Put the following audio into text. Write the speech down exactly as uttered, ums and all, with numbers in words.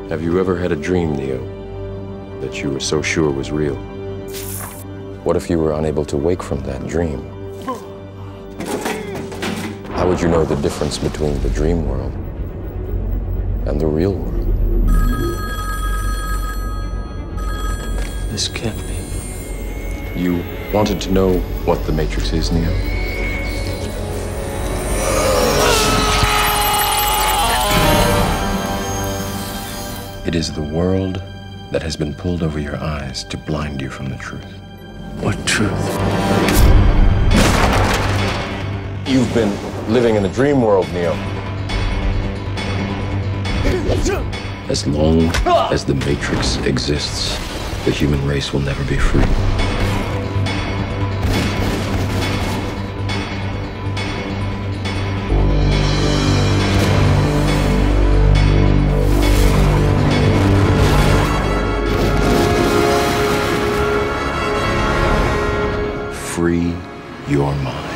Have you ever had a dream, Neo, that you were so sure was real? What if you were unable to wake from that dream? How would you know the difference between the dream world and the real world? This can't be. You wanted to know what the Matrix is, Neo? It is the world that has been pulled over your eyes to blind you from the truth. What truth? You've been living in a dream world, Neo. As long as the Matrix exists, the human race will never be free. Free your mind.